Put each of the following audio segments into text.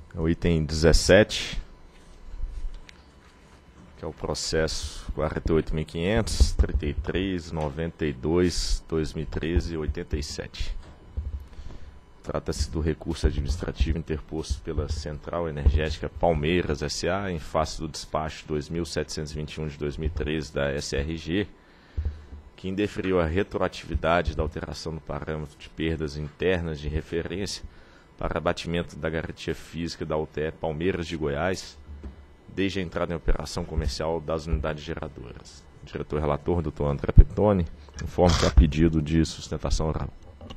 o item 17, que é o processo 48.500, 33, 92, 2013 e 87. Trata-se do recurso administrativo interposto pela Central Energética Palmeiras S.A. em face do despacho 2721 de 2013 da SRG, que indeferiu a retroatividade da alteração do parâmetro de perdas internas de referência para abatimento da garantia física da UTE Palmeiras de Goiás, desde a entrada em operação comercial das unidades geradoras. O diretor-relator, Dr. André Pettoni, informa que há pedido de sustentação oral.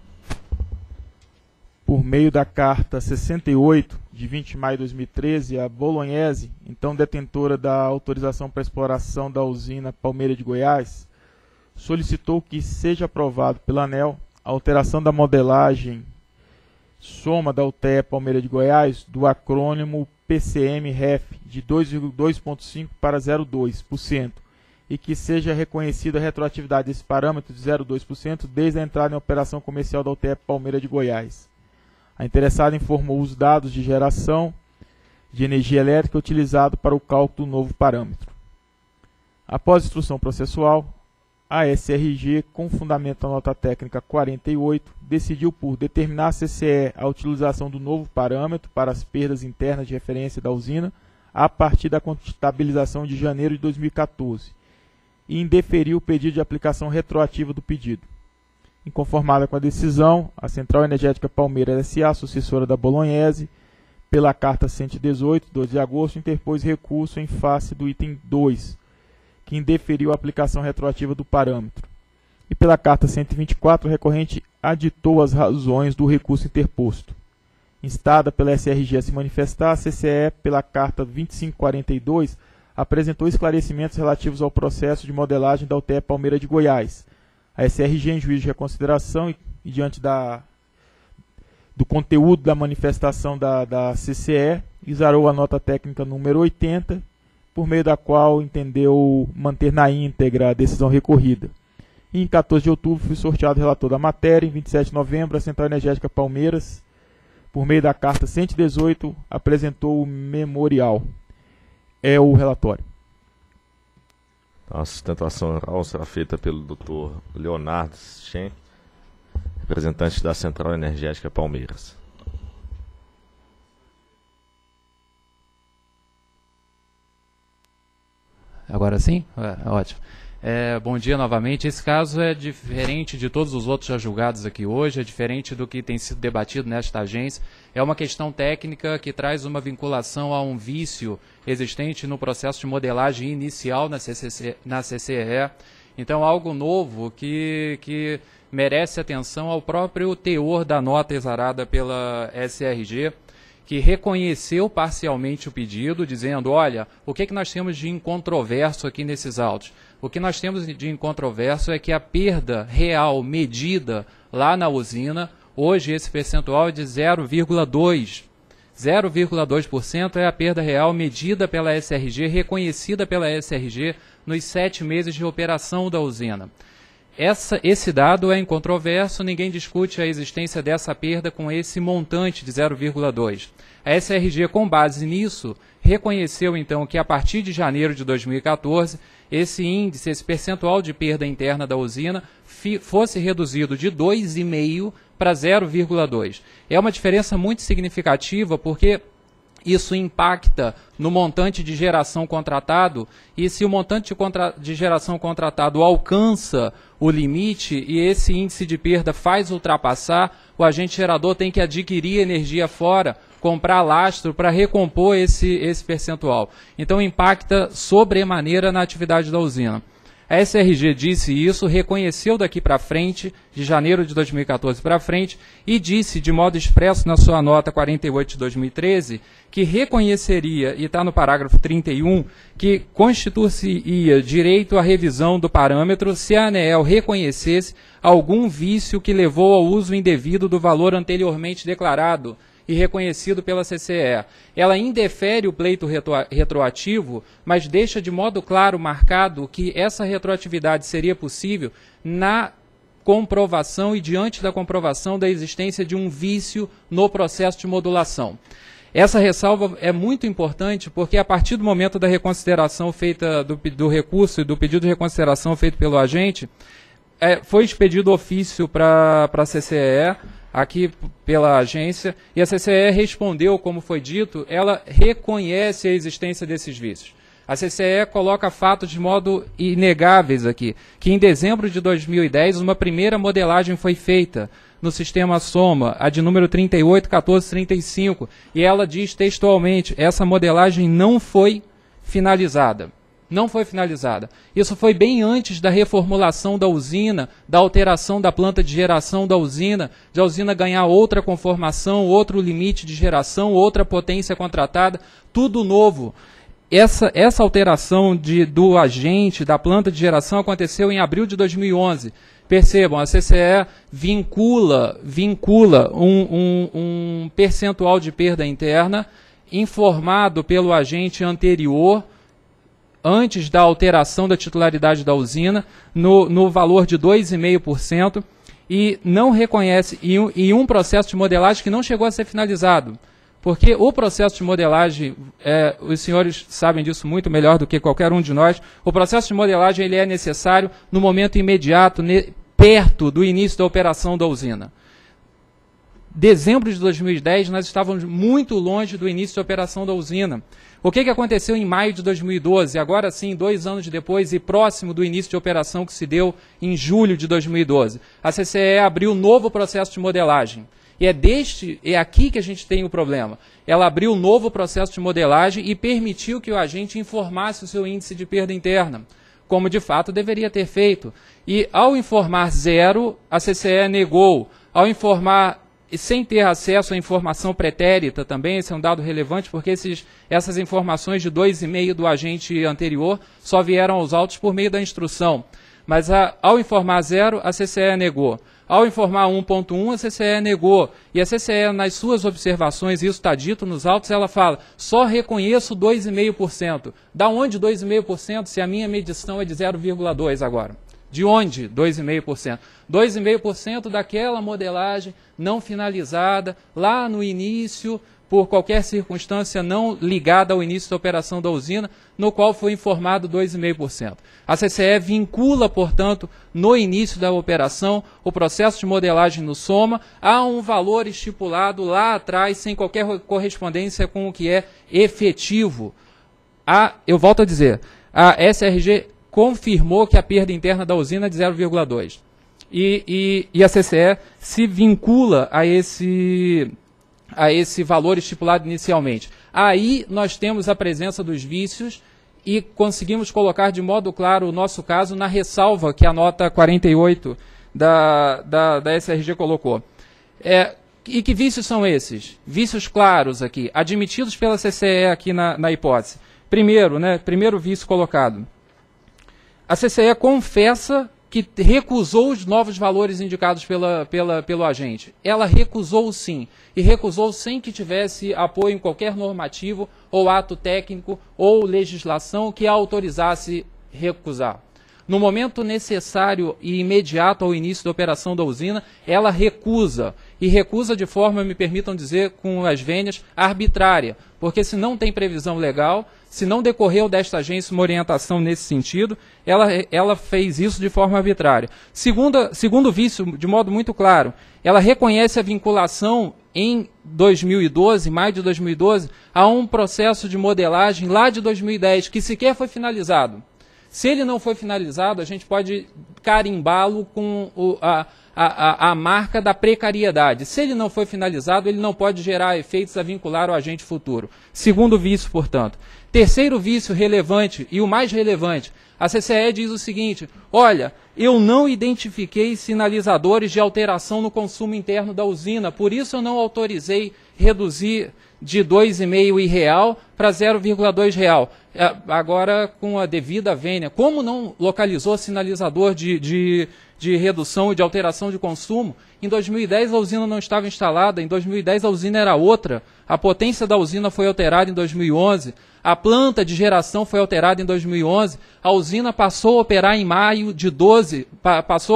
Por meio da Carta 68, de 20 de maio de 2013, a Bolognese, então detentora da autorização para exploração da usina Palmeira de Goiás, solicitou que seja aprovado pela ANEEL a alteração da modelagem soma da UTE Palmeira de Goiás do acrônimo PCM-REF de 2,2,5% para 0,2% e que seja reconhecida a retroatividade desse parâmetro de 0,2% desde a entrada em operação comercial da UTE Palmeira de Goiás. A interessada informou os dados de geração de energia elétrica utilizado para o cálculo do novo parâmetro. Após instrução processual, a SRG, com fundamento na nota técnica 48, decidiu por determinar à CCE a utilização do novo parâmetro para as perdas internas de referência da usina a partir da contabilização de janeiro de 2014 e indeferiu o pedido de aplicação retroativa do pedido. Inconformada com a decisão, a Central Energética Palmeiras S.A., sucessora da Bolognese, pela Carta 118, 12 de agosto, interpôs recurso em face do item 2, que indeferiu a aplicação retroativa do parâmetro. E pela Carta 124, o recorrente aditou as razões do recurso interposto. Instada pela SRG a se manifestar, a CCE, pela Carta 2542, apresentou esclarecimentos relativos ao processo de modelagem da UTE Palmeira de Goiás. A SRG, em juízo de reconsideração e diante do conteúdo da manifestação da CCE, exarou a nota técnica número 80, por meio da qual entendeu manter na íntegra a decisão recorrida. E em 14 de outubro foi sorteado o relator da matéria. Em 27 de novembro, a Central Energética Palmeiras, por meio da Carta 118, apresentou o memorial. É o relatório. A sustentação oral será feita pelo Dr. Leonardo Schen, representante da Central Energética Palmeiras. Agora sim? Ótimo. Bom dia novamente. Esse caso é diferente de todos os outros já julgados aqui hoje, é diferente do que tem sido debatido nesta agência. É uma questão técnica que traz uma vinculação a um vício existente no processo de modelagem inicial na CCE. Então, algo novo que merece atenção ao próprio teor da nota exarada pela SRG, que reconheceu parcialmente o pedido, dizendo, olha, o que nós temos de incontroverso aqui nesses autos? O que nós temos de incontroverso é que a perda real medida lá na usina, hoje esse percentual é de 0,2%. 0,2% é a perda real medida pela SRG, reconhecida pela SRG nos 7 meses de operação da usina. Esse dado é incontroverso, ninguém discute a existência dessa perda com esse montante de 0,2. A SRG, com base nisso, reconheceu então que a partir de janeiro de 2014, esse índice, esse percentual de perda interna da usina fosse reduzido de 2,5% para 0,2%. É uma diferença muito significativa porque isso impacta no montante de geração contratado, e se o montante de geração contratado alcança o limite e esse índice de perda faz ultrapassar, o agente gerador tem que adquirir energia fora, comprar lastro para recompor esse percentual. Então impacta sobremaneira na atividade da usina. A SRG disse isso, reconheceu daqui para frente, de janeiro de 2014 para frente, e disse de modo expresso na sua nota 48 de 2013, que reconheceria, e está no parágrafo 31, que constituir-se-ia direito à revisão do parâmetro se a ANEEL reconhecesse algum vício que levou ao uso indevido do valor anteriormente declarado e reconhecido pela CCE. Ela indefere o pleito retroativo, mas deixa de modo claro marcado que essa retroatividade seria possível na comprovação e diante da comprovação da existência de um vício no processo de modulação. Essa ressalva é muito importante porque a partir do momento da reconsideração feita do recurso e do pedido de reconsideração feito pelo agente, foi expedido ofício para a CCE, aqui pela agência, e a CCE respondeu, como foi dito, ela reconhece a existência desses vícios. A CCE coloca fatos de modo inegáveis aqui, que em dezembro de 2010 uma primeira modelagem foi feita no sistema Soma, a de número 381435, e ela diz textualmente, essa modelagem não foi finalizada. Não foi finalizada. Isso foi bem antes da reformulação da usina, da alteração da planta de geração da usina, de a usina ganhar outra conformação, outro limite de geração, outra potência contratada, tudo novo. Essa alteração do agente, da planta de geração, aconteceu em abril de 2011. Percebam, a CCE vincula um percentual de perda interna informado pelo agente anterior, antes da alteração da titularidade da usina, no valor de 2,5%, e não reconhece, e um processo de modelagem que não chegou a ser finalizado. Porque o processo de modelagem, os senhores sabem disso muito melhor do que qualquer um de nós, o processo de modelagem ele é necessário no momento imediato, perto do início da operação da usina. Dezembro de 2010, nós estávamos muito longe do início da operação da usina. O que aconteceu em maio de 2012, agora sim, 2 anos depois e próximo do início de operação que se deu em julho de 2012? A CCE abriu um novo processo de modelagem. E é aqui que a gente tem o problema. Ela abriu um novo processo de modelagem e permitiu que o agente informasse o seu índice de perda interna, como de fato deveria ter feito. E ao informar 0, a CCE negou. Ao informar sem ter acesso à informação pretérita também, esse é um dado relevante, porque essas informações de 2,5 do agente anterior só vieram aos autos por meio da instrução. Mas ao informar 0, a CCE negou. Ao informar 1.1, a CCE negou. E a CCE, nas suas observações, isso está dito nos autos, ela fala, só reconheço 2,5%. Da onde 2,5% se a minha medição é de 0,2 agora? De onde 2,5%? 2,5% daquela modelagem não finalizada, lá no início, por qualquer circunstância não ligada ao início da operação da usina, no qual foi informado 2,5%. A CCE vincula, portanto, no início da operação, o processo de modelagem no Soma a um valor estipulado lá atrás, sem qualquer correspondência com o que é efetivo. Eu volto a dizer, a SRG confirmou que a perda interna da usina é de 0,2. E a CCE se vincula a esse valor estipulado inicialmente. Aí nós temos a presença dos vícios e conseguimos colocar de modo claro o nosso caso na ressalva que a nota 48 da SRG colocou. E que vícios são esses? Vícios claros aqui, admitidos pela CCE aqui na hipótese. Primeiro vício colocado. A CCE confessa que recusou os novos valores indicados pelo agente. Ela recusou sim, e recusou sem que tivesse apoio em qualquer normativo ou ato técnico ou legislação que a autorizasse recusar. No momento necessário e imediato ao início da operação da usina, ela recusa, e recusa de forma, me permitam dizer, com as vênias, arbitrária, porque se não tem previsão legal, se não decorreu desta agência uma orientação nesse sentido, ela fez isso de forma arbitrária. Segundo vício, de modo muito claro, ela reconhece a vinculação em 2012, maio de 2012, a um processo de modelagem lá de 2010, que sequer foi finalizado. Se ele não foi finalizado, a gente pode carimbá-lo com a marca da precariedade. Se ele não foi finalizado, ele não pode gerar efeitos a vincular o agente futuro. Segundo vício, portanto. Terceiro vício relevante, e o mais relevante, a CCE diz o seguinte, olha, eu não identifiquei sinalizadores de alteração no consumo interno da usina, por isso eu não autorizei reduzir de 2,5 real para 0,2 real. Agora, com a devida vênia, como não localizou sinalizador de redução e de alteração de consumo? Em 2010 a usina não estava instalada, em 2010 a usina era outra, a potência da usina foi alterada em 2011, a planta de geração foi alterada em 2011, a usina passou a operar em maio de 12, passou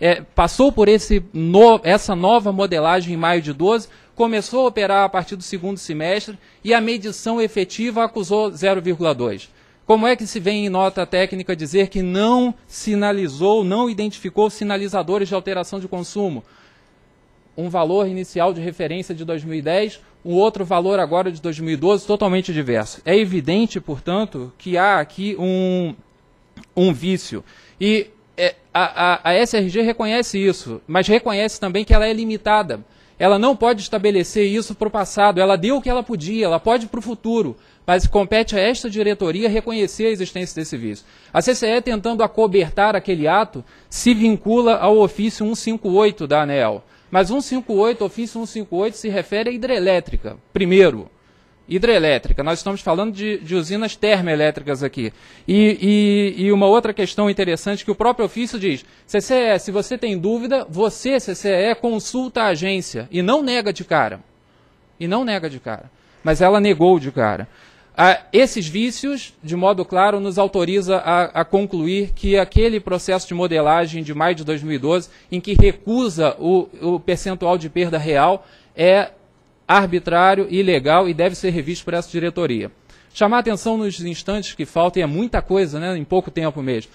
passou por essa nova modelagem em maio de 12, começou a operar a partir do segundo semestre e a medição efetiva acusou 0,2. Como é que se vem em nota técnica dizer que não sinalizou, não identificou sinalizadores de alteração de consumo? Um valor inicial de referência de 2010, um outro valor agora de 2012, totalmente diverso. É evidente, portanto, que há aqui um vício. E a SRG reconhece isso, mas reconhece também que ela é limitada. Ela não pode estabelecer isso para o passado. Ela deu o que ela podia, ela pode para o futuro. Mas compete a esta diretoria reconhecer a existência desse vício. A CCE, tentando acobertar aquele ato, se vincula ao ofício 158 da ANEEL. Mas 158, ofício 158, se refere à hidrelétrica. Primeiro, hidrelétrica. Nós estamos falando de usinas termoelétricas aqui. E uma outra questão interessante que o próprio ofício diz: CCE, se você tem dúvida, você, CCE, consulta a agência. E não nega de cara. E não nega de cara. Mas ela negou de cara. Esses vícios, de modo claro, nos autoriza a concluir que aquele processo de modelagem de maio de 2012, em que recusa o percentual de perda real, é arbitrário, ilegal e deve ser revisto por essa diretoria. Chamar a atenção nos instantes que faltam, e é muita coisa, né, em pouco tempo mesmo,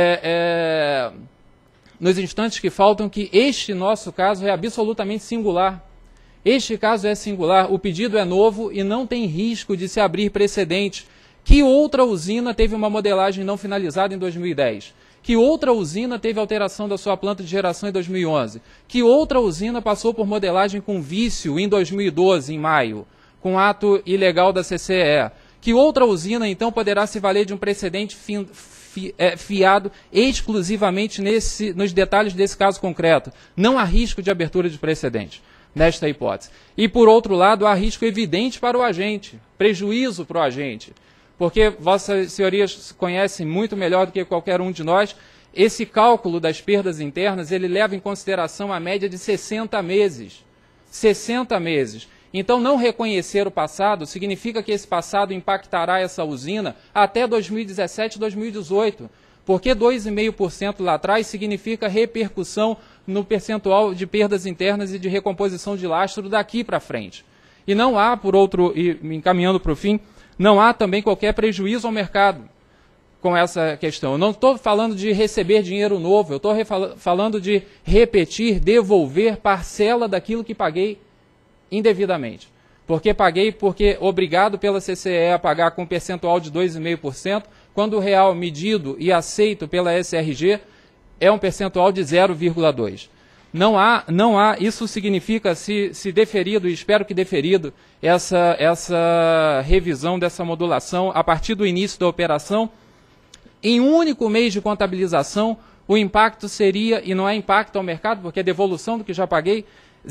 nos instantes que faltam, que este nosso caso é absolutamente singular. Este caso é singular, o pedido é novo e não tem risco de se abrir precedente. Que outra usina teve uma modelagem não finalizada em 2010? Que outra usina teve alteração da sua planta de geração em 2011? Que outra usina passou por modelagem com vício em 2012, em maio, com ato ilegal da CCE? Que outra usina, então, poderá se valer de um precedente fiado exclusivamente nos detalhes desse caso concreto? Não há risco de abertura de precedente nesta hipótese. E, por outro lado, há risco evidente para o agente, prejuízo para o agente, porque vossas senhorias conhecem muito melhor do que qualquer um de nós, esse cálculo das perdas internas, ele leva em consideração a média de 60 meses. 60 meses. Então, não reconhecer o passado significa que esse passado impactará essa usina até 2017, 2018. Porque 2,5% lá atrás significa repercussão no percentual de perdas internas e de recomposição de lastro daqui para frente. E não há, encaminhando para o fim, não há também qualquer prejuízo ao mercado com essa questão. Eu não estou falando de receber dinheiro novo, eu estou falando de repetir, devolver parcela daquilo que paguei indevidamente. Porque paguei obrigado pela CCE a pagar com percentual de 2,5%, quando o real medido e aceito pela SRG é um percentual de 0,2%. Não há, isso significa, se deferido, e espero que deferido, essa revisão dessa modulação a partir do início da operação, em um único mês de contabilização, o impacto seria, e não é impacto ao mercado, porque é devolução do que já paguei,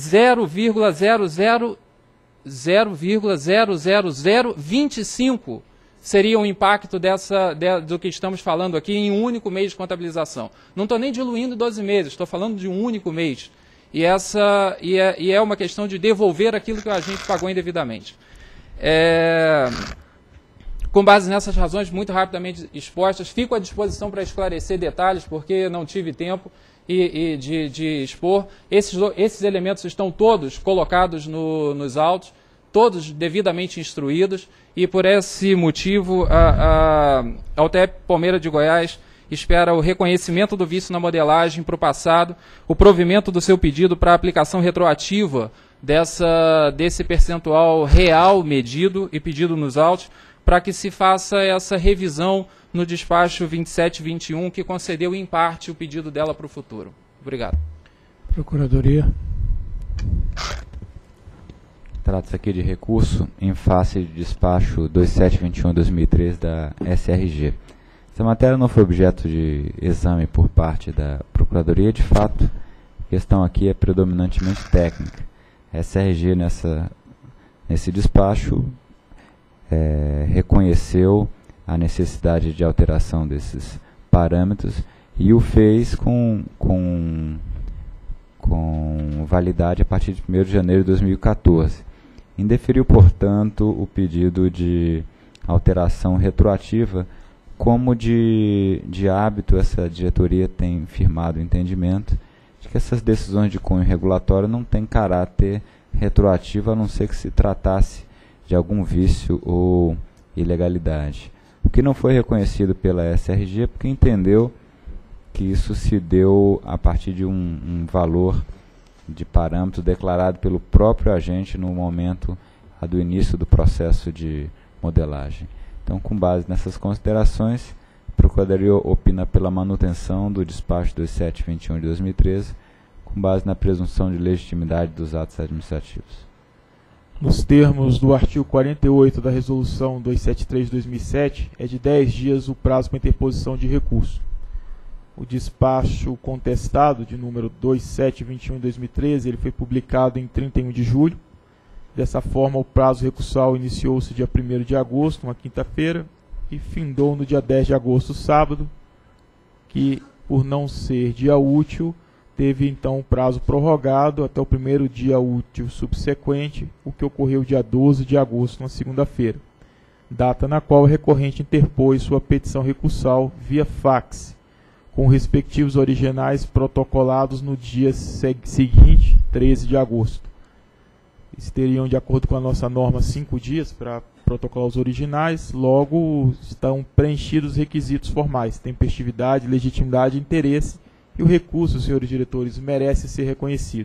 0,00025 seria o impacto do que estamos falando aqui em um único mês de contabilização. Não estou nem diluindo 12 meses, estou falando de um único mês. E é uma questão de devolver aquilo que o agente pagou indevidamente. Com base nessas razões muito rapidamente expostas, fico à disposição para esclarecer detalhes, porque não tive tempo de expor. Esses elementos estão todos colocados nos autos, todos devidamente instruídos, e por esse motivo a UTEP Palmeira de Goiás espera o reconhecimento do vício na modelagem para o passado, o provimento do seu pedido para aplicação retroativa desse percentual real medido e pedido nos autos, para que se faça essa revisão no despacho 2721, que concedeu em parte o pedido dela para o futuro. Obrigado. Procuradoria. Trata-se aqui de recurso em face de despacho 2721-2013 da SRG. Essa matéria não foi objeto de exame por parte da Procuradoria. De fato, a questão aqui é predominantemente técnica. A SRG, nesse despacho, reconheceu a necessidade de alteração desses parâmetros e o fez com validade a partir de 1º de janeiro de 2014. Indeferiu, portanto, o pedido de alteração retroativa, como de hábito essa diretoria tem firmado o entendimento de que essas decisões de cunho regulatório não têm caráter retroativo, a não ser que se tratasse de algum vício ou ilegalidade. O que não foi reconhecido pela SRG porque entendeu que isso se deu a partir de um valor de parâmetro declarado pelo próprio agente no momento do início do processo de modelagem. Então, com base nessas considerações, a Procuradoria opina pela manutenção do despacho 2721 de 2013, com base na presunção de legitimidade dos atos administrativos. Nos termos do artigo 48 da Resolução 273 de 2007, é de 10 dias o prazo para interposição de recurso. O despacho contestado, de número 2721 de 2013, ele foi publicado em 31 de julho. Dessa forma, o prazo recursal iniciou-se dia 1º de agosto, uma quinta-feira, e findou no dia 10 de agosto, sábado, que, por não ser dia útil, teve então o prazo prorrogado até o primeiro dia útil subsequente, o que ocorreu dia 12 de agosto, uma segunda-feira, data na qual o recorrente interpôs sua petição recursal via fax, com respectivos originais protocolados no dia seguinte, 13 de agosto. Eles teriam, de acordo com a nossa norma, 5 dias para protocolar os originais, logo estão preenchidos os requisitos formais, tempestividade, legitimidade e interesse, e o recurso, senhores diretores, merece ser reconhecido.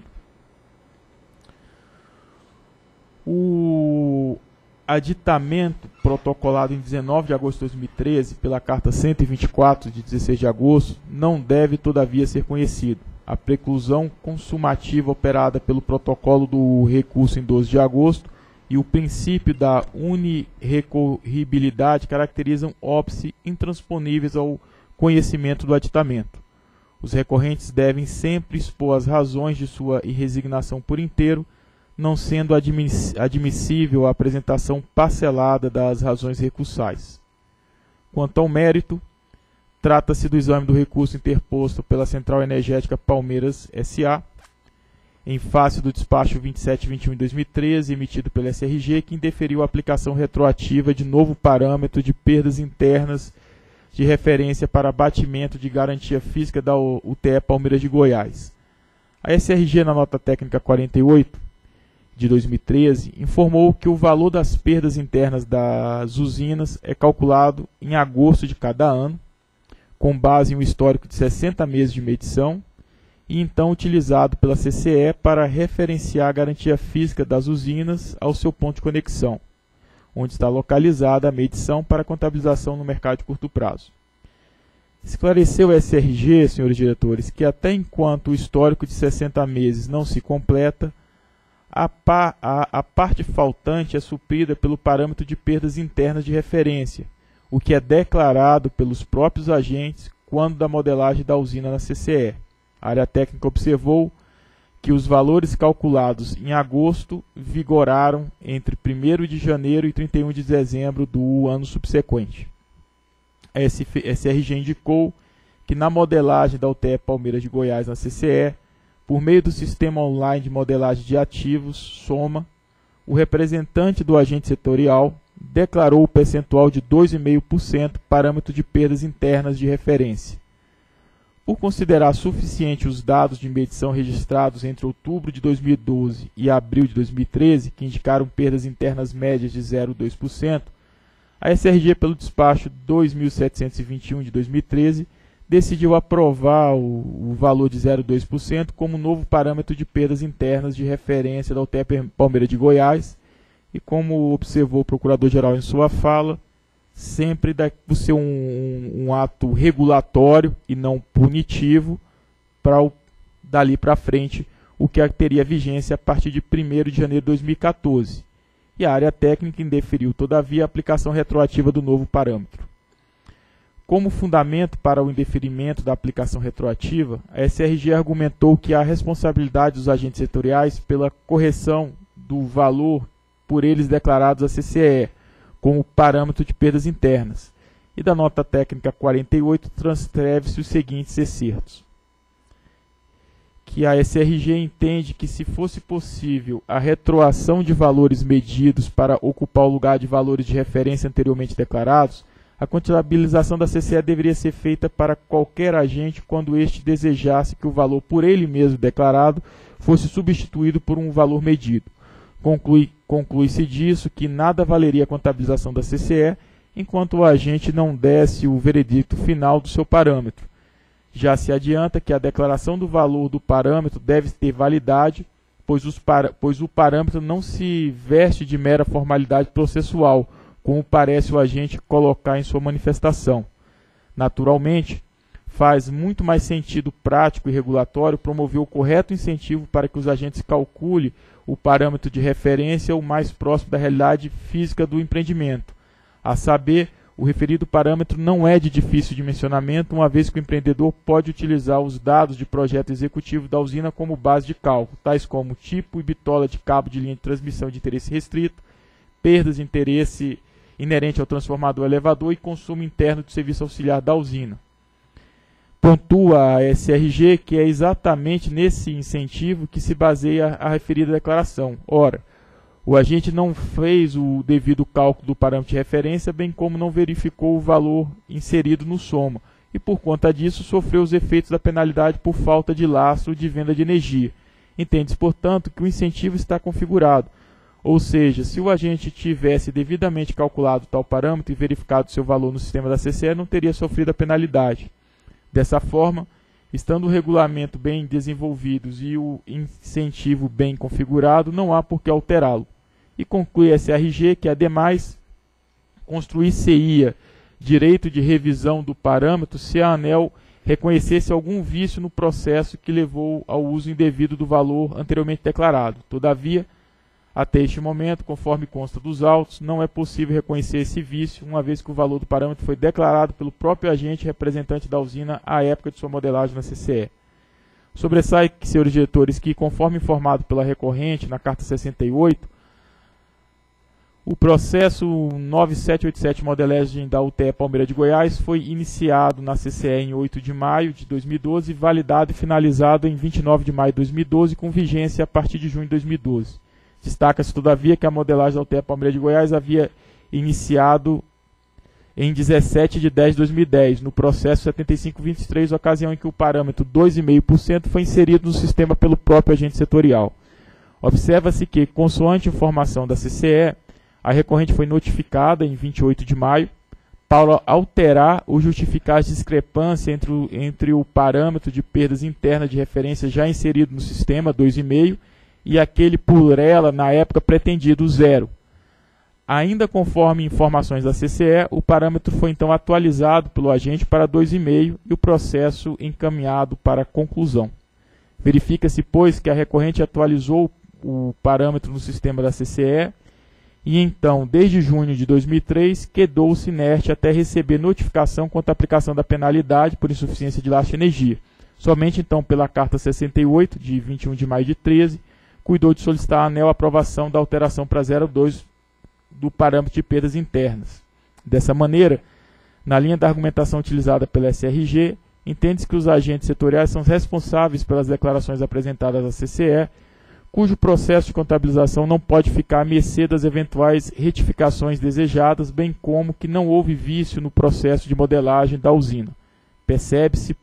O aditamento protocolado em 19 de agosto de 2013 pela Carta 124 de 16 de agosto não deve, todavia, ser conhecido. A preclusão consumativa operada pelo protocolo do recurso em 12 de agosto e o princípio da unirrecorribilidade caracterizam óbice intransponíveis ao conhecimento do aditamento. Os recorrentes devem sempre expor as razões de sua irresignação por inteiro, não sendo admissível a apresentação parcelada das razões recursais. Quanto ao mérito, trata-se do exame do recurso interposto pela Central Energética Palmeiras S.A., em face do despacho 2721 de 2013, emitido pela SRG, que indeferiu a aplicação retroativa de novo parâmetro de perdas internas de referência para abatimento de garantia física da UTE Palmeiras de Goiás. A SRG, na nota técnica 48 de 2013, informou que o valor das perdas internas das usinas é calculado em agosto de cada ano, com base em um histórico de 60 meses de medição, e então utilizado pela CCE para referenciar a garantia física das usinas ao seu ponto de conexão, onde está localizada a medição para contabilização no mercado de curto prazo. Esclareceu a SRG, senhores diretores, que até enquanto o histórico de 60 meses não se completa, a parte faltante é suprida pelo parâmetro de perdas internas de referência, o que é declarado pelos próprios agentes quando da modelagem da usina na CCE. A área técnica observou que os valores calculados em agosto vigoraram entre 1º de janeiro e 31 de dezembro do ano subsequente. A SRG indicou que na modelagem da UTE Palmeiras de Goiás na CCE, por meio do sistema online de modelagem de ativos, SOMA, o representante do agente setorial declarou o percentual de 2,5% parâmetro de perdas internas de referência. Por considerar suficiente os dados de medição registrados entre outubro de 2012 e abril de 2013, que indicaram perdas internas médias de 0,2%, a SRG, pelo despacho 2721 de 2013, decidiu aprovar o valor de 0,2% como novo parâmetro de perdas internas de referência da UTE Palmeiras de Goiás, e como observou o Procurador-Geral em sua fala, sempre por ser um ato regulatório e não punitivo, para dali para frente, o que teria vigência a partir de 1º de janeiro de 2014. E a área técnica indeferiu, todavia, a aplicação retroativa do novo parâmetro. Como fundamento para o indeferimento da aplicação retroativa, a SRG argumentou que há responsabilidade dos agentes setoriais pela correção do valor por eles declarados à CCE, como parâmetro de perdas internas, e da nota técnica 48 transcreve-se os seguintes excertos. Que a SRG entende que, se fosse possível a retroação de valores medidos para ocupar o lugar de valores de referência anteriormente declarados, A contabilização da CCE deveria ser feita para qualquer agente quando este desejasse que o valor por ele mesmo declarado fosse substituído por um valor medido. Conclui-se disso que nada valeria a contabilização da CCE enquanto o agente não desse o veredicto final do seu parâmetro. Já se adianta que a declaração do valor do parâmetro deve ter validade, pois o parâmetro não se veste de mera formalidade processual, como parece o agente colocar em sua manifestação. Naturalmente, faz muito mais sentido prático e regulatório promover o correto incentivo para que os agentes calculem o parâmetro de referência o mais próximo da realidade física do empreendimento. A saber, o referido parâmetro não é de difícil dimensionamento, uma vez que o empreendedor pode utilizar os dados de projeto executivo da usina como base de cálculo, tais como tipo e bitola de cabo de linha de transmissão de interesse restrito, perdas de interesse inerente ao transformador elevador e consumo interno de serviço auxiliar da usina. Pontua a SRG que é exatamente nesse incentivo que se baseia a referida declaração. Ora, o agente não fez o devido cálculo do parâmetro de referência, bem como não verificou o valor inserido no soma, e por conta disso sofreu os efeitos da penalidade por falta de lastro de venda de energia. Entende-se, portanto, que o incentivo está configurado, ou seja, se o agente tivesse devidamente calculado tal parâmetro e verificado seu valor no sistema da CCE, não teria sofrido a penalidade. Dessa forma, estando o regulamento bem desenvolvido e o incentivo bem configurado, não há por que alterá-lo. E conclui a SRG que, ademais, construir-se-ia direito de revisão do parâmetro se a ANEEL reconhecesse algum vício no processo que levou ao uso indevido do valor anteriormente declarado. Todavia, até este momento, conforme consta dos autos, não é possível reconhecer esse vício, uma vez que o valor do parâmetro foi declarado pelo próprio agente representante da usina à época de sua modelagem na CCE. Sobressai, senhores diretores, que, conforme informado pela recorrente na carta 68, o processo 9787 modelagem da UTE Palmeira de Goiás foi iniciado na CCE em 8 de maio de 2012 e validado e finalizado em 29 de maio de 2012, com vigência a partir de junho de 2012. Destaca-se, todavia, que a modelagem da UTE Palmeira de Goiás havia iniciado em 17 de 10 de 2010, no processo 7523, ocasião em que o parâmetro 2,5% foi inserido no sistema pelo próprio agente setorial. Observa-se que, consoante informação da CCE, a recorrente foi notificada em 28 de maio para alterar ou justificar as discrepâncias entre o parâmetro de perdas internas de referência já inserido no sistema, 2,5%, e aquele por ela, na época, pretendido, 0. Ainda conforme informações da CCE, o parâmetro foi então atualizado pelo agente para 2,5% e o processo encaminhado para a conclusão. Verifica-se, pois, que a recorrente atualizou o parâmetro no sistema da CCE e então, desde junho de 2003, quedou-se inerte até receber notificação quanto à aplicação da penalidade por insuficiência de lastro de energia. Somente então, pela carta 68, de 21 de maio de 13, cuidou de solicitar à ANEEL a aprovação da alteração para 0,2 do parâmetro de perdas internas. Dessa maneira, na linha da argumentação utilizada pela SRG, entende-se que os agentes setoriais são responsáveis pelas declarações apresentadas à CCE, cujo processo de contabilização não pode ficar à mercê das eventuais retificações desejadas, bem como que não houve vício no processo de modelagem da usina. Percebe-se,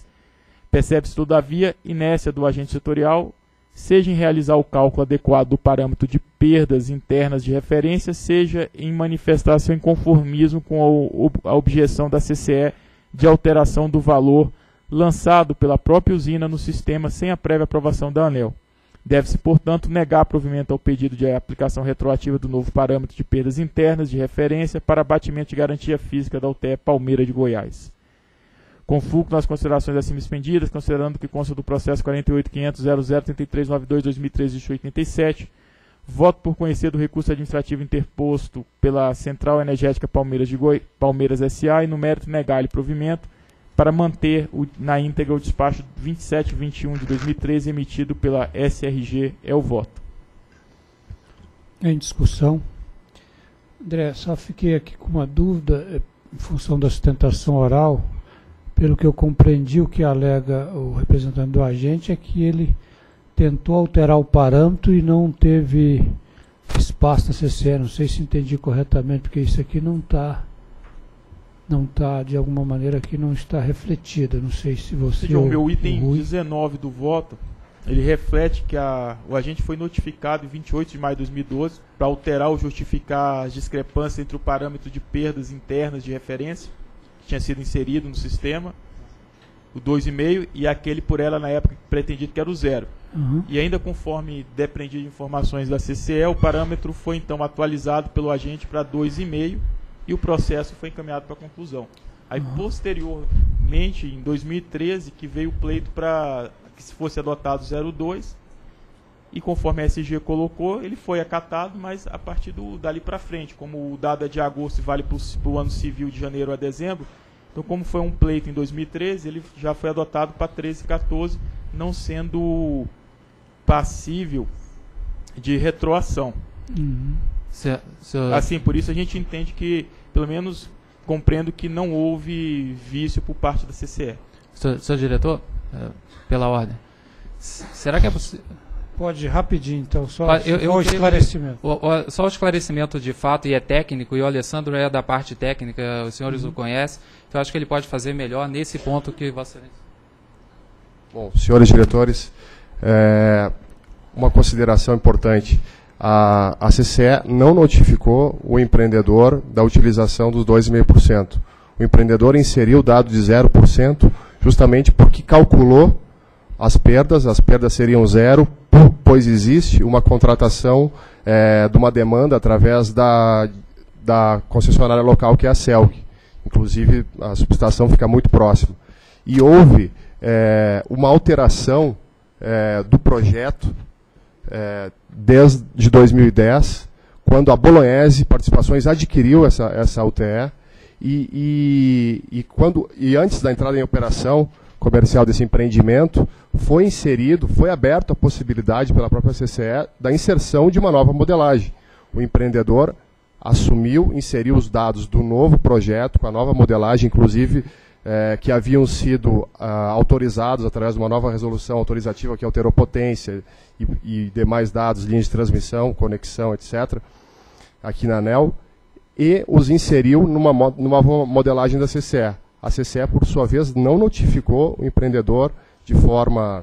todavia, inércia do agente setorial, seja em realizar o cálculo adequado do parâmetro de perdas internas de referência, seja em manifestar seu inconformismo com a objeção da CCE de alteração do valor lançado pela própria usina no sistema sem a prévia aprovação da ANEEL. Deve-se, portanto, negar provimento ao pedido de aplicação retroativa do novo parâmetro de perdas internas de referência para abatimento de garantia física da UTE Palmeira de Goiás. Com fulcro nas considerações acima expendidas, considerando que consta do processo 48.500.003392-2013-87, voto por conhecer do recurso administrativo interposto pela Central Energética Palmeiras S.A. e no mérito negar-lhe provimento para manter na íntegra o despacho 2721 de 2013 emitido pela SRG. É o voto. Em discussão. André, só fiquei aqui com uma dúvida em função da sustentação oral. Pelo que eu compreendi, o que alega o representante do agente é que ele tentou alterar o parâmetro e não teve espaço na CCE. Não sei se entendi corretamente, porque isso aqui não está não está, de alguma maneira, aqui não está refletida. Não sei se você... João, meu item Rui... 19 do voto, ele reflete que o agente foi notificado em 28 de maio de 2012 para alterar ou justificar as discrepâncias entre o parâmetro de perdas internas de referência, que tinha sido inserido no sistema, o 2,5, e aquele por ela na época pretendido que era o 0. Uhum. E ainda conforme dependia de informações da CCE, o parâmetro foi então atualizado pelo agente para 2,5 e o processo foi encaminhado para a conclusão. Aí posteriormente, em 2013, que veio o pleito para que se fosse adotado 0,2 e conforme a SG colocou, ele foi acatado, mas a partir dali para frente, como o dado é de agosto e vale para o ano civil de janeiro a dezembro, então como foi um pleito em 2013, ele já foi adotado para 13 e 14, não sendo passível de retroação. Uhum. Assim, por isso a gente entende que, pelo menos compreendo que não houve vício por parte da CCE. Senhor diretor, pela ordem, será que é possível... Pode ir rapidinho, então, só o esclarecimento. Só o esclarecimento de fato, e é técnico, e o Alessandro é da parte técnica, os senhores o conhecem, então acho que ele pode fazer melhor nesse ponto que Vossa Excelência... Bom, senhores diretores, uma consideração importante. A CCE não notificou o empreendedor da utilização dos 2,5%. O empreendedor inseriu o dado de 0% justamente porque calculou as perdas seriam 0, pois existe uma contratação de uma demanda através da concessionária local, que é a CELG. Inclusive, a subestação fica muito próxima. E houve uma alteração do projeto desde 2010, quando a Bolognese Participações adquiriu essa UTE, e antes da entrada em operação comercial desse empreendimento, foi aberto a possibilidade pela própria CCE da inserção de uma nova modelagem. O empreendedor assumiu, inseriu os dados do novo projeto, com a nova modelagem, inclusive, que haviam sido autorizados através de uma nova resolução autorizativa que alterou potência e demais dados, linhas de transmissão, conexão, etc., aqui na ANEEL, e os inseriu numa modelagem da CCE. A CCE, por sua vez, não notificou o empreendedor de forma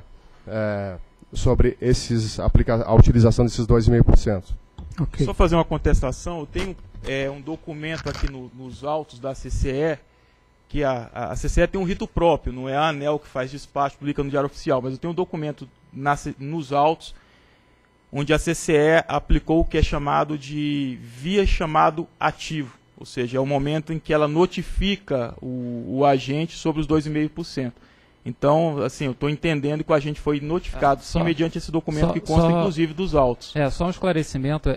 sobre a utilização desses 2,5%. Okay. Só fazer uma contestação, eu tenho um documento aqui nos autos da CCE, que a CCE tem um rito próprio, não é a ANEEL que faz despacho, publica no Diário Oficial, mas eu tenho um documento nos autos, onde a CCE aplicou o que é chamado de via chamado ativo, ou seja, é o momento em que ela notifica o agente sobre os 2,5%. Então, assim, eu estou entendendo que o agente foi notificado sim, mediante esse documento que consta, inclusive, dos autos. Só um esclarecimento,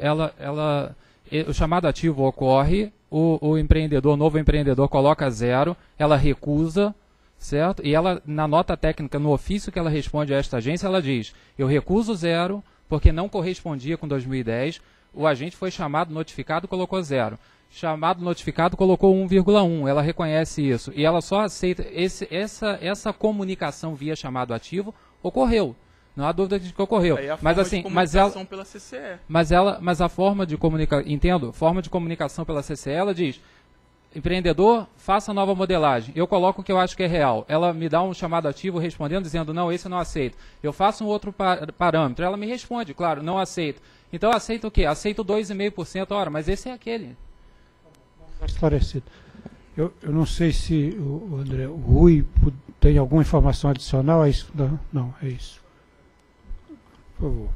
o chamado ativo ocorre, o empreendedor, novo empreendedor, coloca 0, ela recusa, certo? E ela, na nota técnica, no ofício que ela responde a esta agência, ela diz, eu recuso 0, porque não correspondia com 2010, o agente foi chamado, notificado, colocou 0. Chamado, notificado, colocou 1,1, ela reconhece isso. E ela só aceita, essa comunicação via chamado ativo ocorreu. Não há dúvida de que ocorreu. Mas assim, pela CCE. Mas a forma de comunicação, entendo, forma de comunicação pela CCE, ela diz, empreendedor, faça nova modelagem. Eu coloco o que eu acho que é real. Ela me dá um chamado ativo respondendo, dizendo, não, esse eu não aceito. Eu faço um outro parâmetro. Ela me responde, claro, não aceito. Então eu aceito o quê? Aceito 2,5%. Ora, mas esse é aquele. Esclarecido. Eu não sei se o André, o Rui tem alguma informação adicional a isso. Não, é isso. Por favor.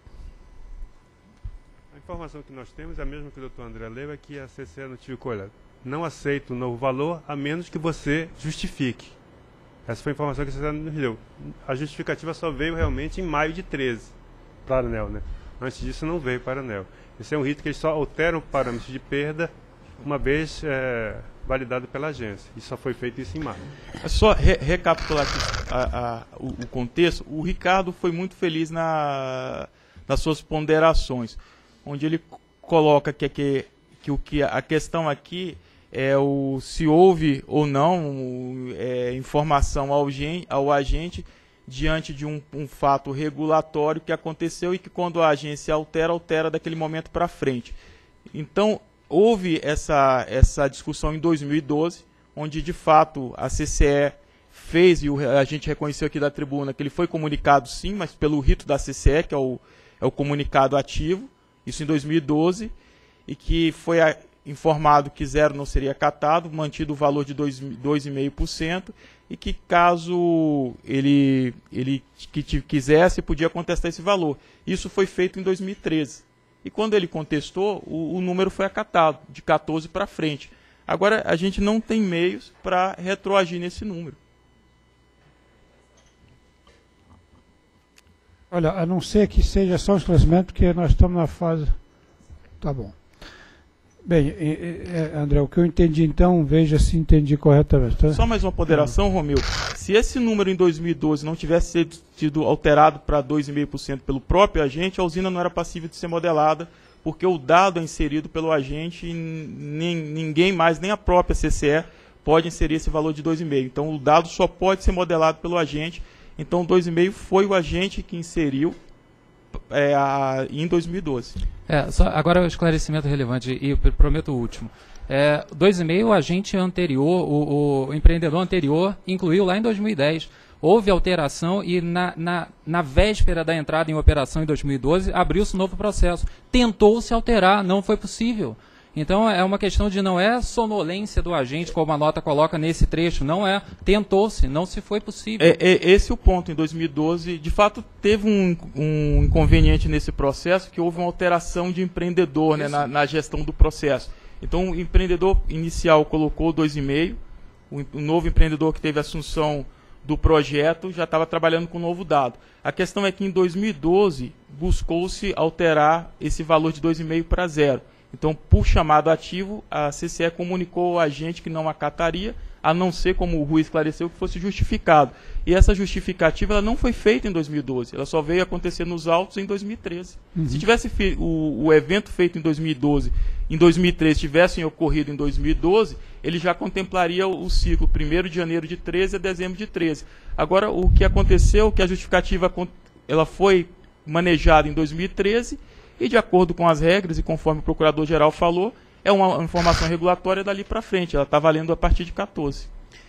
A informação que nós temos é a mesma que o Dr. André leu, é que a CCE notificou, olha, não aceita o novo valor, a menos que você justifique. Essa foi a informação que a CCE nos deu. A justificativa só veio realmente em maio de 13 para a ANEEL, né? Antes disso não veio para a ANEEL. Esse é um rito que eles só alteram o parâmetro de perda uma vez validado pela agência. E só foi feito isso em maio. Só recapitular aqui o contexto. O Ricardo foi muito feliz nas suas ponderações, onde ele coloca que a questão aqui é se houve ou não informação ao agente diante de um fato regulatório que aconteceu e que quando a agência altera daquele momento para frente. Então, houve essa discussão em 2012, onde de fato a CCE fez, e a gente reconheceu aqui da tribuna que ele foi comunicado sim, mas pelo rito da CCE, que é o comunicado ativo, isso em 2012, e que foi informado que zero não seria acatado, mantido o valor de 2,5%, e que caso ele quisesse, podia contestar esse valor. Isso foi feito em 2013. E quando ele contestou, o número foi acatado, de 14 para frente. Agora, a gente não tem meios para retroagir nesse número. Olha, a não ser que seja só um esclarecimento, porque nós estamos na fase... Tá bom. Bem, André, o que eu entendi então, veja se entendi corretamente. Tá? Só mais uma ponderação, Romeu. Se esse número em 2012 não tivesse sido alterado para 2,5% pelo próprio agente, a usina não era passível de ser modelada, porque o dado é inserido pelo agente e ninguém mais, nem a própria CCE, pode inserir esse valor de 2,5%. Então o dado só pode ser modelado pelo agente. Então 2,5% foi o agente que inseriu em 2012. Agora o esclarecimento relevante, e eu prometo o último. 2,5% o agente anterior, o empreendedor anterior, incluiu lá em 2010. Houve alteração e na véspera da entrada em operação em 2012, abriu-se um novo processo. Tentou-se alterar, não foi possível. Então é uma questão de não é sonolência do agente, como a nota coloca nesse trecho, não é, tentou-se, não se foi possível. Esse é o ponto. Em 2012, de fato, teve um inconveniente nesse processo, que houve uma alteração de empreendedor, né, na gestão do processo. Então o empreendedor inicial colocou 2,5%, o novo empreendedor que teve a assunção do projeto já estava trabalhando com um novo dado. A questão é que em 2012 buscou-se alterar esse valor de 2,5% para 0%. Então, por chamado ativo, a CCE comunicou ao agente que não acataria, a não ser, como o Rui esclareceu, que fosse justificado. E essa justificativa ela não foi feita em 2012, ela só veio acontecer nos autos em 2013. Se tivesse o evento feito em 2012, em 2013 tivessem ocorrido em 2012, ele já contemplaria o ciclo 1º de janeiro de 13 a dezembro de 13. Agora, o que aconteceu, que a justificativa ela foi manejada em 2013, e de acordo com as regras, e conforme o Procurador-Geral falou, é uma informação regulatória dali para frente, ela está valendo a partir de 14.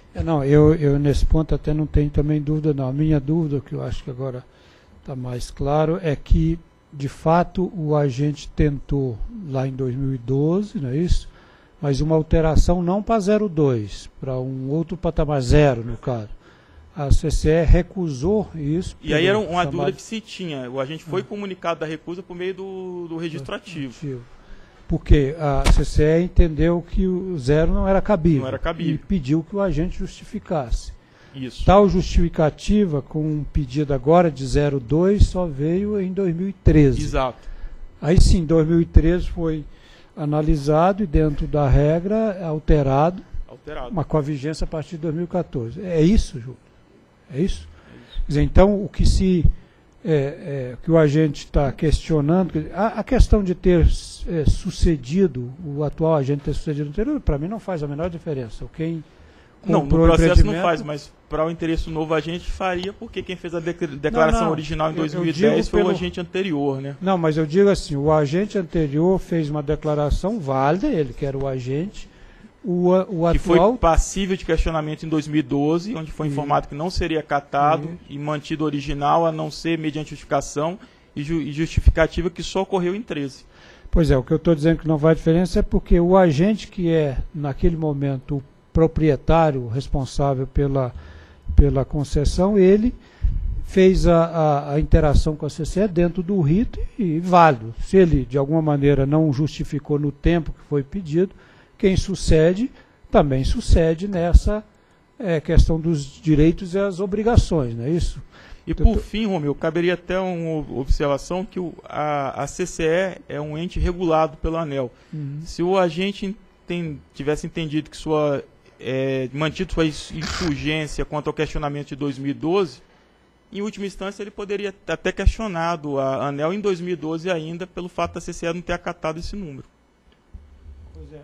Eu nesse ponto até não tenho também dúvida, não. A minha dúvida, que eu acho que agora está mais claro, é que, de fato, o agente tentou, lá em 2012, não é isso? Mas uma alteração não para 0,2, para um outro patamar, 0 no caso. A CCE recusou isso. E aí era uma dúvida que se tinha. O agente foi comunicado da recusa por meio do registro ativo. Porque a CCE entendeu que o 0 não era cabível. Não era cabível. E pediu que o agente justificasse. Isso. Tal justificativa, com um pedido agora de 0,2, só veio em 2013. Exato. Aí sim, 2013 foi analisado e, dentro da regra, alterado. Mas com a vigência a partir de 2014. É isso, Júlio? É isso? Quer dizer, então, o que que o agente está questionando, a questão de ter sucedido, o atual agente ter sucedido o anterior, para mim não faz a menor diferença. Quem não, no processo não faz, mas para o interesse do novo agente faria, porque quem fez a declaração original em 2010 foi o agente anterior, né? Não, mas eu digo assim, o agente anterior fez uma declaração válida, ele que era o agente, o atual... Que foi passível de questionamento em 2012, onde foi informado que não seria acatado e mantido original, a não ser mediante justificação e justificativa que só ocorreu em 13. Pois é, o que eu estou dizendo que não faz diferença é porque o agente que é, naquele momento, o proprietário responsável pela concessão, ele fez a interação com a CCE dentro do rito e válido. Se ele, de alguma maneira, não justificou no tempo que foi pedido, quem sucede, também sucede nessa questão dos direitos e as obrigações, não é isso? E por fim, Romeu, caberia até uma observação que a CCE é um ente regulado pelo ANEEL. Se o agente tivesse entendido que mantido sua insurgência quanto ao questionamento de 2012, em última instância ele poderia até questionado a ANEEL em 2012 ainda, pelo fato da CCE não ter acatado esse número. Pois é,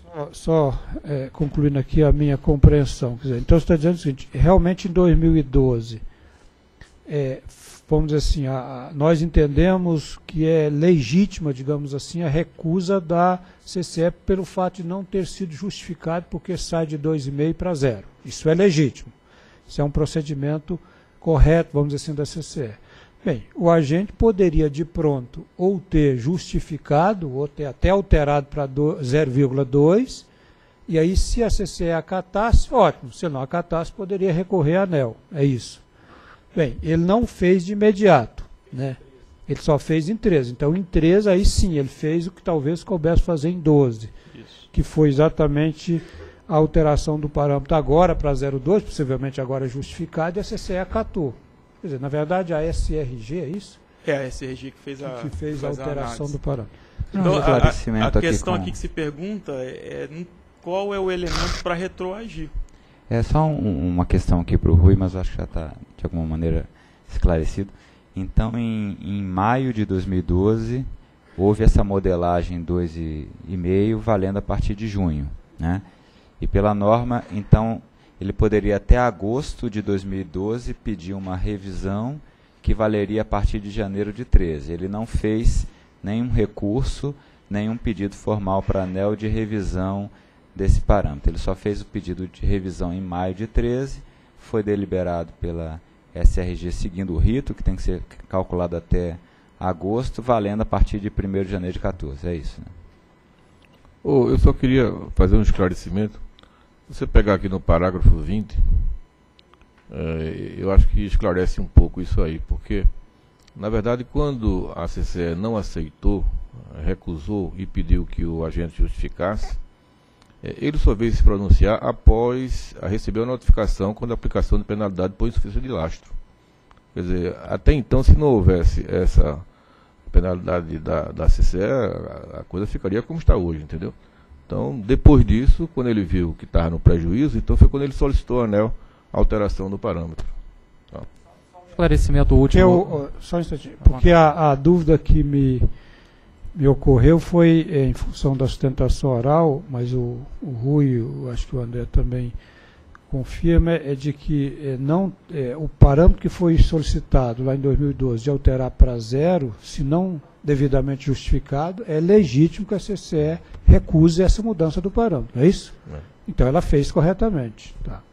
só concluindo aqui a minha compreensão. Quer dizer, então você está dizendo o seguinte, realmente em 2012 vamos dizer assim, nós entendemos que é legítima, digamos assim, a recusa da CCE pelo fato de não ter sido justificado porque sai de 2,5 para 0. Isso é legítimo. Isso é um procedimento correto, vamos dizer assim, da CCE. Bem, o agente poderia de pronto ou ter justificado, ou ter até alterado para 0,2, e aí se a CCE acatasse, ótimo, se não acatasse, poderia recorrer à ANEEL, é isso. Bem, ele não fez de imediato, né? Ele só fez em 13, então em 13 aí sim, ele fez o que talvez coubesse fazer em 12, isso. Que foi exatamente a alteração do parâmetro agora para 0,2, possivelmente agora justificado, e a CCE acatou. Quer dizer, na verdade, a SRG, é isso? É a SRG que fez a alteração do parâmetro. Então, a questão aqui que se pergunta é qual é o elemento para retroagir. É só uma questão aqui para o Rui, mas acho que já está, de alguma maneira, esclarecido. Então, em maio de 2012, houve essa modelagem 2,5, valendo a partir de junho, né? E pela norma, então, ele poderia até agosto de 2012 pedir uma revisão que valeria a partir de janeiro de 13. Ele não fez nenhum recurso, nenhum pedido formal para a ANEEL de revisão desse parâmetro. Ele só fez o pedido de revisão em maio de 13, foi deliberado pela SRG seguindo o rito, que tem que ser calculado até agosto, valendo a partir de 1º de janeiro de 14. É isso, né? Eu só queria fazer um esclarecimento. Se você pegar aqui no parágrafo 20, eu acho que esclarece um pouco isso aí, porque, na verdade, quando a CCE não aceitou, recusou e pediu que o agente justificasse, ele só veio se pronunciar após receber a notificação quando a aplicação de penalidade por insuficiência de lastro. Quer dizer, até então, se não houvesse essa penalidade da CCE, a coisa ficaria como está hoje, entendeu? Então, depois disso, quando ele viu que estava no prejuízo, então foi quando ele solicitou a ANEEL a alteração do parâmetro. Tá. Esclarecimento último. Só um instantinho, porque a dúvida que me ocorreu foi em função da sustentação oral, mas o Rui, acho que o André também confirma, é de que o parâmetro que foi solicitado lá em 2012 de alterar para 0, se não devidamente justificado, é legítimo que a CCE recuse essa mudança do parâmetro, não é isso? Então ela fez corretamente. Tá.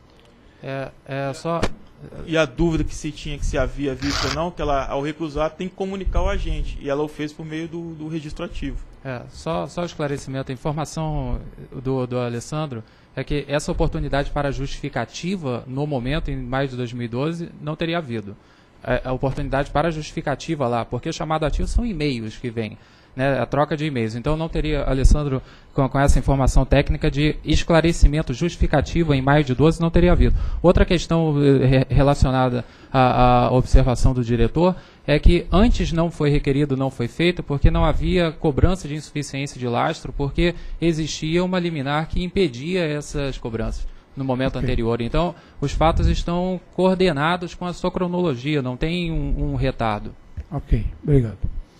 E a dúvida que se havia visto ou não, que ela, ao recusar, tem que comunicar ao agente, e ela o fez por meio do registro ativo. Só esclarecimento, a informação do Alessandro é que essa oportunidade para justificativa, no momento, em maio de 2012, não teria havido. A oportunidade para justificativa lá, porque o chamado ativo são e-mails que vêm, né, a troca de e-mails. Então não teria, Alessandro, com essa informação técnica de esclarecimento justificativo em maio de 12, não teria havido. Outra questão relacionada à observação do diretor é que antes não foi requerido, não foi feito, porque não havia cobrança de insuficiência de lastro, porque existia uma liminar que impedia essas cobranças no momento anterior. Então, os fatos estão coordenados com a sua cronologia, não tem um retardo. Ok, obrigado.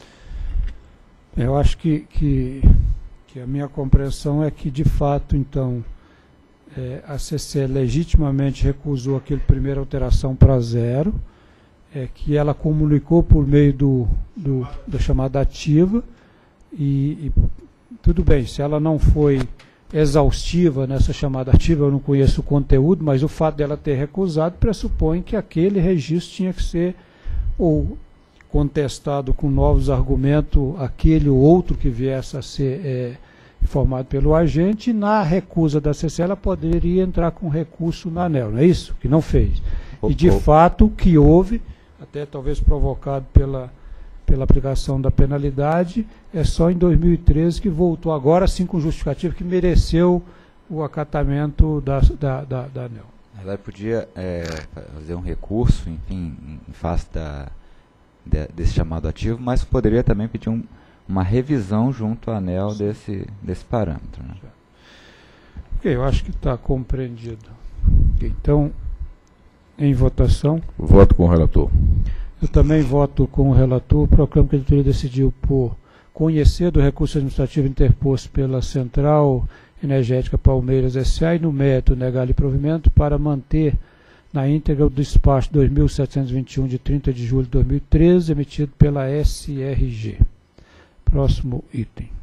Eu acho que a minha compreensão é que, de fato, então, a CCE legitimamente recusou aquela primeira alteração para 0, que ela comunicou por meio da chamada ativa, e tudo bem, se ela não foi exaustiva nessa chamada ativa, eu não conheço o conteúdo, mas o fato dela ter recusado pressupõe que aquele registro tinha que ser ou contestado com novos argumentos, aquele ou outro que viesse a ser informado pelo agente, e na recusa da CCE ela poderia entrar com recurso na ANEEL, não é isso? Que não fez. E de fato o que houve, até talvez provocado pela aplicação da penalidade, é só em 2013 que voltou agora, sim, com justificativo que mereceu o acatamento da ANEEL. Ela podia fazer um recurso, enfim, em face desse chamado ativo, mas poderia também pedir uma revisão junto à ANEEL desse parâmetro. Né? Ok, eu acho que está compreendido. Então, em votação. Voto com o relator. Eu também voto com o relator. Proclamo que a diretoria decidiu por conhecer do recurso administrativo interposto pela Central Energética Palmeiras S.A. e no mérito negar-lhe provimento para manter na íntegra o despacho 2721 de 30 de julho de 2013, emitido pela SRG. Próximo item.